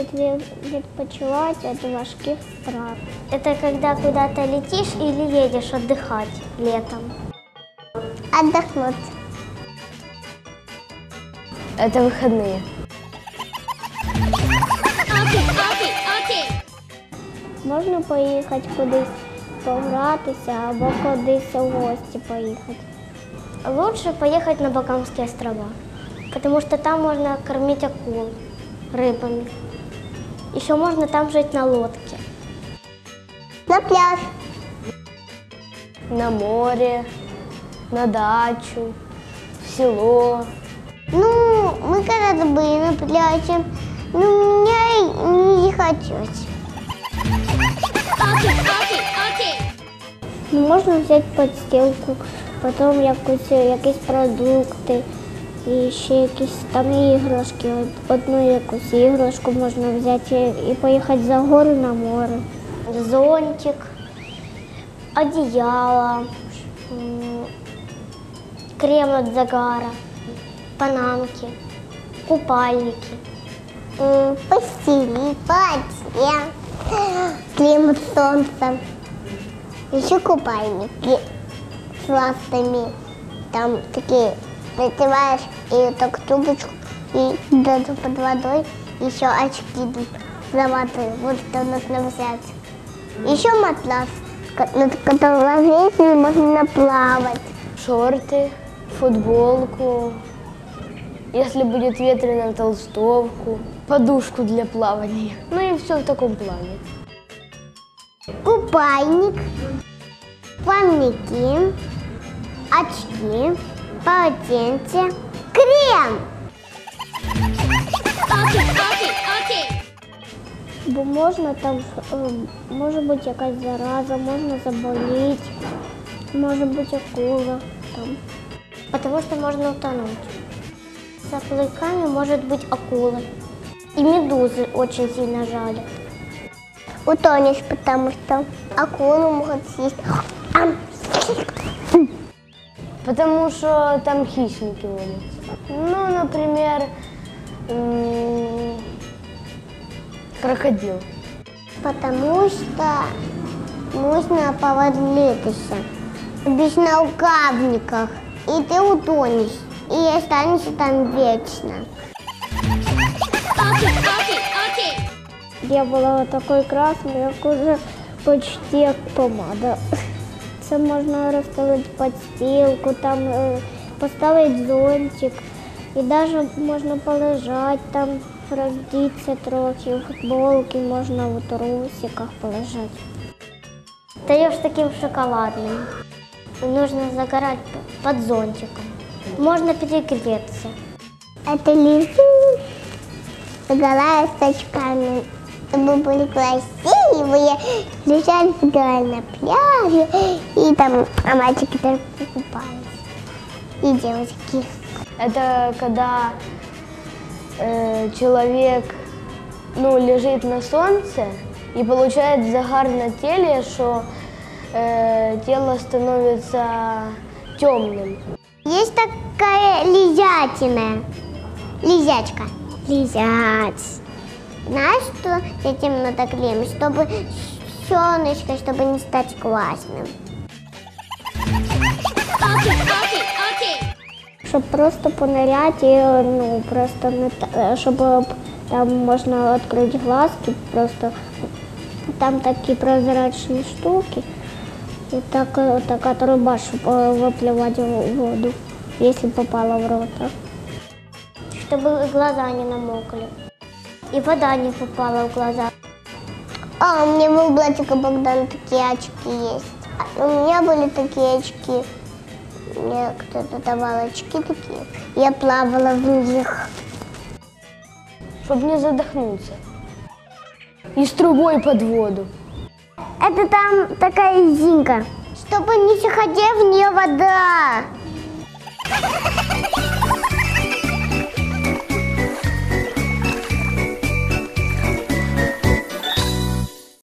відпочивати від важких справ. Это когда куда-то летишь или едешь отдыхать летом. Отдохнуть. Это выходные. Можна поїхати кудись погратися або кудись у гості поїхати. Лучше поехать на Багамские острова, потому что там можно кормить акул рыбами. Еще можно там жить на лодке. На пляж. На море, на дачу, в село. Ну, мы когда-то были на пляже, но мне не захотелось. Можна взяти подстилку, потім якісь продукти і ще якісь там іграшки. Одну якусь іграшку можна взяти і поїхати за гору на море. Зонтик, одеяло, крем от загара, панамки, купальники. Постели, платье, крем от солнца. Еще купальники с ластами. Там такие, надеваешь и так трубочку, и даже под водой еще очки золотые. Вот это нужно взять. Еще матрас, на котором ложись, и можно плавать. Шорты, футболку, если будет ветрено, толстовку, подушку для плавания. Ну и все в таком плане. Купальник, плавники, очки, полотенце, крем. Бо можна там, може бути якась зараза, можна заболіти, може бути акула там. Потому что можно утонуть. За плавниками может быть акула. И медузы очень сильно жалят. Утонешь, потому что акулу могут съесть. Потому что там хищники водятся. Ну, например, крокодил. Потому что можно поводлетися в беснаугавниках, и ты утонешь, и останешься там вечно. Я была такой красной, як уже почти як помада. Це можна розставити подстилку, там поставити зонтик, і навіть можна полежати там, роздіться трохи, у футболці, можна в трусиках полежати. Даешь таким шоколадным. Нужно загорать под зонтиком. Можно перегреться. Это лежишь, загораешь с очками, чтобы были красивые, лежали на пляже, и там мальчики там покупались, и девочки. Это когда человек лежит на солнце и получает загар на теле, что тело становится темным. Есть такая лизятина, лизячка, лизять. Знаешь, что этим надо клеить, чтобы солнышко, чтобы не стать классным. Чтобы просто понырять и, просто, чтобы там можно открыть глазки, просто там такие прозрачные штуки, и такая труба, чтобы выплевать в воду, если попала в рот. Чтобы глаза не намокли. И вода не попала в глаза. А, у меня был братик Богдан, такие очки есть. У меня были такие очки. Мне кто-то давал очки такие. Я плавала в них. Чтобы не задохнуться. И с трубой под воду. Это там такая резинка. Чтобы не заходила в нее вода.